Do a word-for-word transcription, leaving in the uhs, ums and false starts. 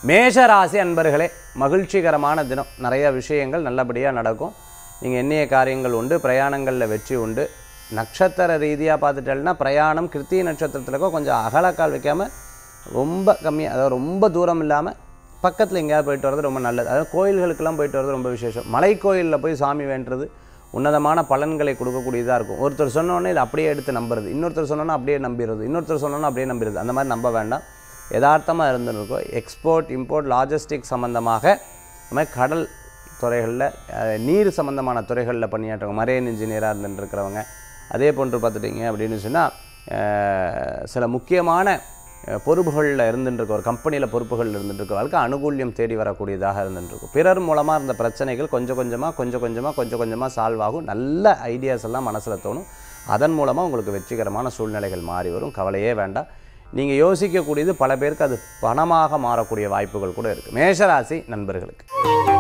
மேஷ ராசி அன்பர்களே, மகிழ்ச்சிகரமான தினம். நிறைய விஷயங்கள் நல்லபடியாக நடக்கும். நீங்கள் எண்ணிய காரியங்கள் உண்டு, பிரயாணங்களில் வெற்றி உண்டு. நட்சத்திர ரீதியாக பார்த்துட்டேன்னா பிரயாணம் கிருத்திகை நட்சத்திரத்துலக்கோ கொஞ்சம் அகலக்கால் வைக்காமல் ரொம்ப கம்மியாக, அதாவது ரொம்ப தூரம் இல்லாமல் பக்கத்தில் எங்கேயாவது போயிட்டு வர்றது ரொம்ப நல்லது. அதாவது கோயில்களுக்கெல்லாம் போயிட்டு வர்றது ரொம்ப விசேஷம். மலை கோயிலில் போய் சாமி வேண்டுறது உன்னதமான பலன்களை கொடுக்கக்கூடியதாக இருக்கும். ஒருத்தர் சொன்னோன்னே இதை அப்படியே எடுத்து நம்புறது, இன்னொருத்தர் சொன்னோன்னா அப்படியே நம்பிடுறது, இன்னொருத்தர் சொன்னோன்னா அப்படியே நம்பிடுறது. அந்த மாதிரி நம்ப வேண்டாம். யதார்த்தமாக இருந்துருக்கும். எக்ஸ்போர்ட் இம்போர்ட் லாஜிஸ்டிக் சம்மந்தமாக இந்த மாதிரி கடல் துறைகளில், நீர் சம்மந்தமான துறைகளில் பணியாற்றவங்க, மரைன் இன்ஜினியராக இருந்துட்டுருக்கிறவங்க, அதே போன்று பார்த்துட்டிங்க அப்படின்னு சொன்னால் சில முக்கியமான பொறுப்புகளில் இருந்துட்டுருக்க, ஒரு கம்பெனியில் பொறுப்புகளில் இருந்துட்டுருக்கிறவர்களுக்கு அனுகூல்யம் தேடி வரக்கூடியதாக இருந்துட்டுருக்கும். பிறர் மூலமாக இருந்த பிரச்சனைகள் கொஞ்சம் கொஞ்சமாக கொஞ்சம் கொஞ்சமாக கொஞ்சம் கொஞ்சமாக சால்வ் ஆகும். நல்ல ஐடியாஸ் எல்லாம் மனசில் தோணும். அதன் மூலமாக உங்களுக்கு வெற்றிகரமான சூழ்நிலைகள் மாறி வரும். கவலையே வேண்டாம். நீங்கள் யோசிக்கக்கூடியது பல பேருக்கு அது பணமாக மாறக்கூடிய வாய்ப்புகள் கூட இருக்குது. மேஷராசி நண்பர்களுக்கு